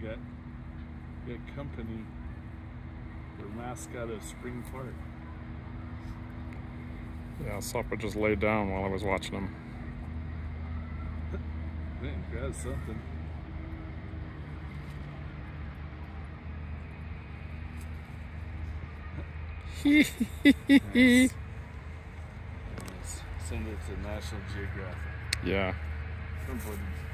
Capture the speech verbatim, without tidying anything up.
got, we got company. Their mascot of Spring Park. Yeah, Supper just laid down while I was watching him. I think grab something. Nice. Nice. Send it to National Geographic. Yeah. Somebody.